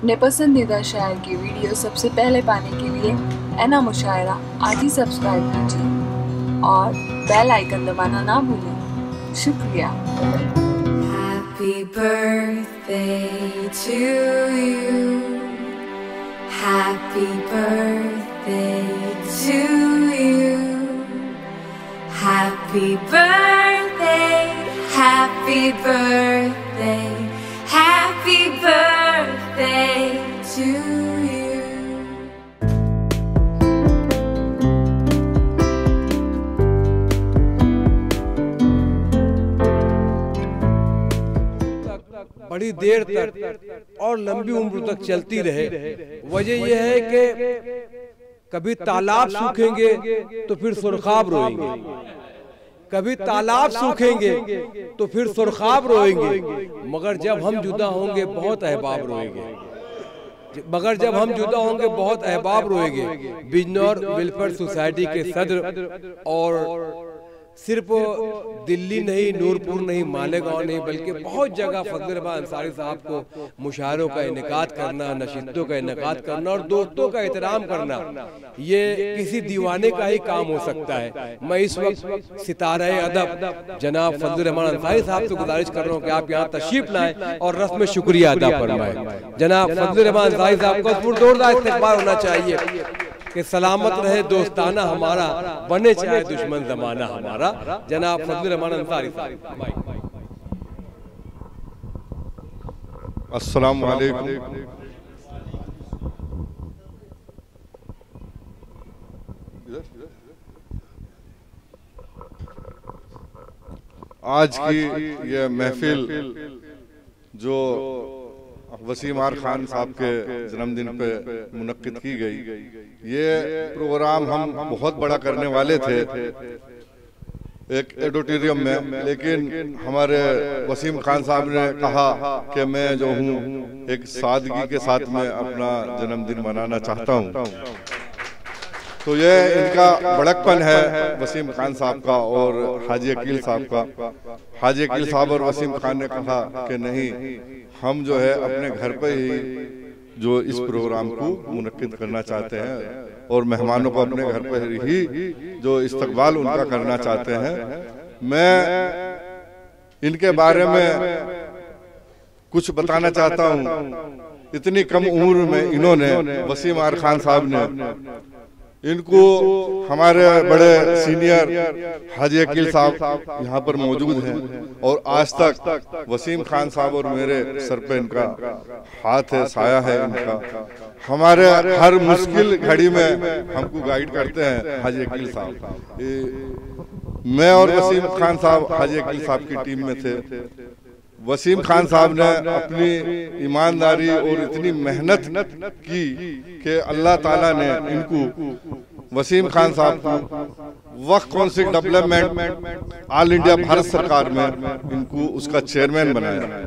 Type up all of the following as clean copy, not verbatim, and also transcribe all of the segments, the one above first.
अपने पसंदीदा शायर की वीडियो सबसे पहले पाने के लिए एना मुशायरा आज ही सब्सक्राइब कीजिए और बेल आइकन दबाना ना भूलें। शुक्रिया। Happy birthday to you. Happy birthday to you. Happy birthday, happy birthday, happy birthday to you. बड़ी देर तक और लंबी उम्र तक चलती रहे। वजह यह है कि कभी तालाब सूखेंगे तो फिर सुरखाब रोएंगे, कभी तालाब सूखेंगे तो फिर सुरखाब रोएंगे, मगर जब हम जुदा होंगे बहुत अहबाब रोएंगे। बिजनौर वेलफेयर सोसाइटी के सदर और सिर्फ दिल्ली नहीं, नूरपुर नहीं, मालेगांव नहीं, बल्कि बहुत जगह फजल रहमान अंसारी साहब को मुशायरों का इनेकाद करना, नशीदों का इनेकाद करना और दोस्तों का एहतराम करना, ये किसी दीवाने का ही काम हो सकता है। मैं इस वक्त सितारे अदब जनाब फजल रहमान अंसारी साहब से गुजारिश कर रहा हूँ कि आप यहाँ तशरीफ लाएं और रस्म शुक्रिया अदा फरमाएं। जनाब फजल रहमान अंसारी साहब का जोरदार इस्तकबाल होना चाहिए कि सलामत रहे दोस्ताना हमारा, बने चाहे दुश्मन जमाना हमारा। जनाब फजल रहमान अंसारी साहब। अस्सलाम वालेकुम। आज की ये महफिल जो वसीम आर खान साहब के जन्मदिन पे मुनक्किद की गई, ये प्रोग्राम हम बहुत बड़ा करने वाले थे एक ऑडिटोरियम में, लेकिन हमारे वसीम खान साहब ने कहा कि मैं जो हूँ एक सादगी के साथ में अपना जन्मदिन मनाना चाहता हूँ। तो ये इनका बड़कपन है वसीम खान साहब का और हाजी अकील साहब का। हाजी अकील साहब और वसीम खान ने कहा कि नहीं, हम जो है अपने घर पे ही जो इस प्रोग्राम को मुनक्किद करना चाहते हैं और मेहमानों को अपने घर पर ही जो इस्तकबाल उनका करना चाहते हैं। मैं इनके बारे में कुछ बताना चाहता हूँ। इतनी कम उम्र में इन्होंने, वसीम आर खान साहब ने, इनको हमारे बड़े सीनियर हाजी अकील साहब यहाँ पर मौजूद हैं और आज तक वसीम खान साहब और मेरे सर पे इनका हाथ है, साया है इनका। हमारे हर मुश्किल घड़ी में हमको गाइड करते हैं हाजी अकील साहब। मैं और वसीम खान साहब हाजी अकील साहब की टीम में थे। वसीम खान साहब ने अपनी ईमानदारी और इतनी मेहनत की कि अल्लाह ताला ने इनको, वसीम खान साहब को Waqf council development all India Bharat सरकार में इनको उसका चेयरमैन बनाया,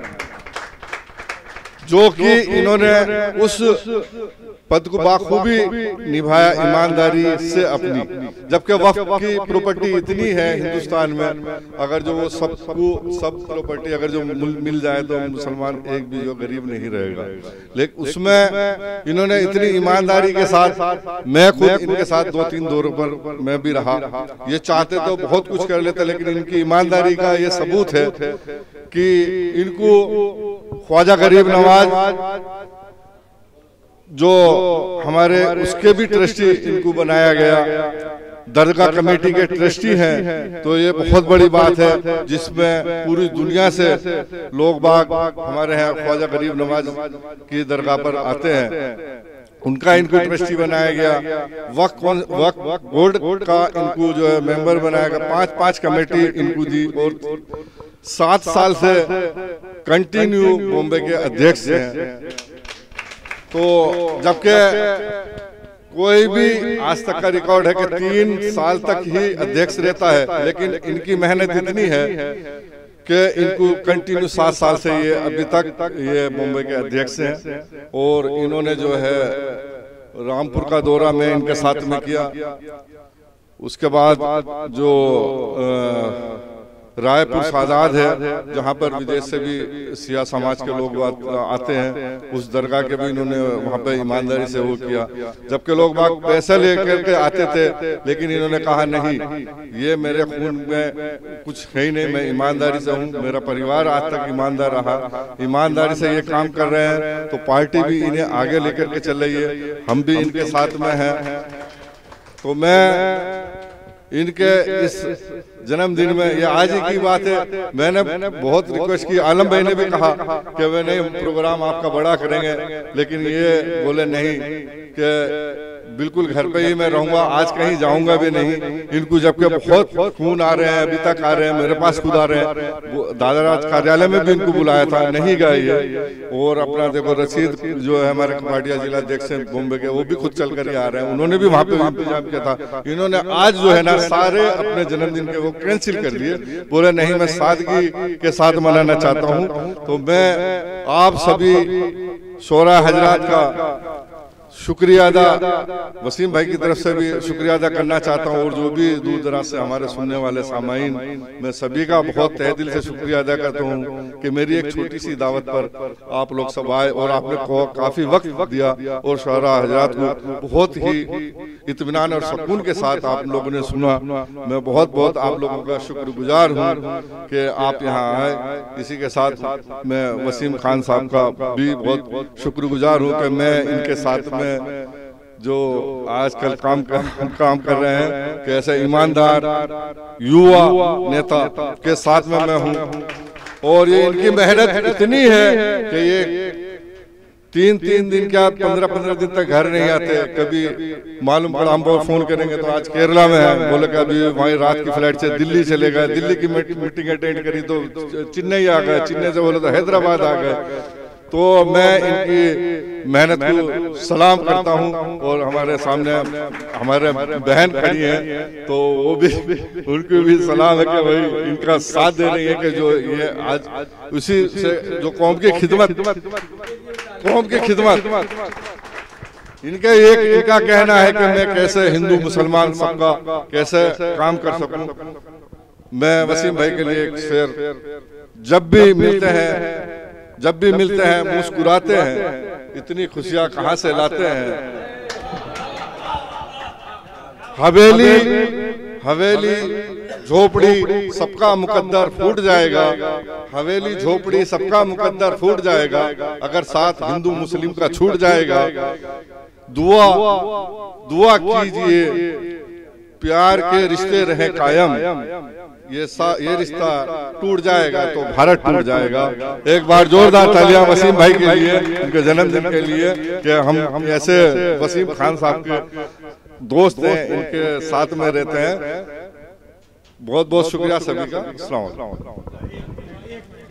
जो कि इन्होंने उस पद को बाखूबी निभाया ईमानदारी से अपनी। जबकि वक्फ की प्रॉपर्टी इतनी है हिंदुस्तान में, अगर जो वो सब प्रॉपर्टी अगर जो मिल जाए तो मुसलमान एक भी जो गरीब नहीं रहेगा, लेकिन उसमें इन्होंने इतनी ईमानदारी के साथ, मैं खुद इनके साथ 2-3 दौरों पर मैं भी रहा। ये चाहते तो बहुत कुछ कर लेते, लेकिन इनकी ईमानदारी का ये सबूत है कि इनको ख्वाजा गरीब नवाज जो हमारे उसके भी ट्रस्टी इनको बनाया गया, दरगाह कमेटी के ट्रस्टी हैं। तो ये बहुत बड़ी बात है जिसमें पूरी दुनिया से लोग बाग हमारे यहाँ ख्वाजा गरीब नवाज की दरगाह पर आते हैं। उनका इनको ट्रस्टी बनाया गया। वक्फ बोर्ड का इनको जो है मेंबर बनाया गया। 5 कमेटी इनको दी और 7 साल से कंटिन्यू बॉम्बे के अध्यक्ष हैं। तो जबकि कोई भी आज तक का रिकॉर्ड है कि 3 साल तक ही अध्यक्ष रहता है, लेकिन इनकी मेहनत इतनी है कि इनको कंटिन्यू 7 साल से ये अभी तक ये मुंबई के अध्यक्ष हैं। और इन्होंने जो है रामपुर का दौरा में इनके साथ में किया। उसके बाद जो रायपुर सादात है, जहाँ पर विदेश से भी सिया समाज के लोग आते हैं, उस दरगाह के भी इन्होंने वहाँ पे ईमानदारी से वो किया। जबकि लोग बाग पैसा लेकर के आते थे, लेकिन इन्होंने कहा नहीं, ये मेरे खून में कुछ है ही नहीं, मैं ईमानदारी से हूँ, मेरा परिवार आज तक ईमानदार रहा, ईमानदारी से ये काम कर रहे हैं, तो पार्टी भी इन्हें आगे लेकर के चल रही है, हम भी इनके साथ में हैं। तो मैं इनके इस जन्मदिन में, ये आज ही की बात है, मैंने बहुत रिक्वेस्ट की, आलम भाई ने भी कहा कि वे नहीं प्रोग्राम आपका बड़ा करेंगे, लेकिन ये बोले नहीं कि बिल्कुल घर पे ही मैं रहूंगा, आज कहीं जाऊंगा भी नहीं। इनको जबकि बहुत फोन आ रहे हैं, अभी तक आ रहे हैं, मेरे पास खुद आ रहे हैं, दादाराज कार्यालय में भी इनको बुलाया था, नहीं गए ये। और अपना देखो रशीद जो है हमारे कपाटिया जिला अध्यक्ष बॉम्बे के, वो भी खुद चल कर आ रहे हैं, उन्होंने भी वहाँ पे इंतजाम किया था। इन्होंने आज जो है ना सारे अपने जन्मदिन के वो कैंसिल कर लिए, बोले नहीं मैं सादगी के साथ मनाना चाहता हूँ। तो मैं आप सभी शोरा हजरात का शुक्रिया अदा, वसीम भाई की तरफ से भी शुक्रिया अदा करना चाहता हूँ, और जो भी दूर दराज से हमारे सुनने वाले सामाईन, मैं सभी का बहुत तहे दिल से शुक्रिया अदा करता हूँ कि मेरी एक छोटी सी दावत पर आप लोग सब आए और आपने काफी वक्त दिया, और शोहरा हजरात को बहुत ही इत्मीनान और सुकून के साथ आप लोगों ने सुना। मैं बहुत बहुत आप लोगों का शुक्रगुजार हूँ कि आप यहाँ आए। इसी के साथ मैं वसीम खान साहब का भी बहुत शुक्रगुजार हूँ कि मैं इनके साथ में जो आजकल काम कर रहे हैं, कैसे ईमानदार युवा नेता के साथ में मैं हूं। और ये इनकी मेहनत इतनी है कि ये तीन दिन क्या 15 दिन तक घर नहीं आते। कभी मालूम पड़ा हम फोन करेंगे तो आज केरला में है, बोले कि अभी वहीं रात की फ्लाइट से दिल्ली चले गए, दिल्ली की मीटिंग अटेंड करी तो चेन्नई आ गए, चेन्नई से बोले तो हैदराबाद आ गए। तो मैं इनकी मेहनत को सलाम करता हूं, और हमारे सामने हमारे बहन खड़ी हैं, तो वो भी उनको भी सलाम है कि भाई इनका साथ दे रही है कि जो ये आज उसी से जो कौम की खिदमत इनका कहना है कि मैं कैसे हिंदू मुसलमान सबका कैसे काम कर सकूं। मैं वसीम भाई के लिए एक शेर, जब भी मिलते हैं मुस्कुराते हैं, इतनी खुशियां कहां से लाते हैं। हवेली झोपड़ी सबका मुकद्दर फूट जाएगा, हवेली झोपड़ी सबका मुकद्दर फूट जाएगा, अगर साथ हिंदू मुस्लिम का छूट जाएगा। दुआ कीजिए प्यार के रिश्ते रहे कायम, ये रिश्ता टूट जाएगा तो भारत टूट जाएगा। एक बार जोरदार तालियां वसीम भाई के लिए, उनके जन्मदिन के लिए, कि हम ऐसे वसीम खान साहब के दोस्त हैं, इनके साथ में रहते हैं। बहुत बहुत शुक्रिया सभी का। अस्सलाम वालेकुम।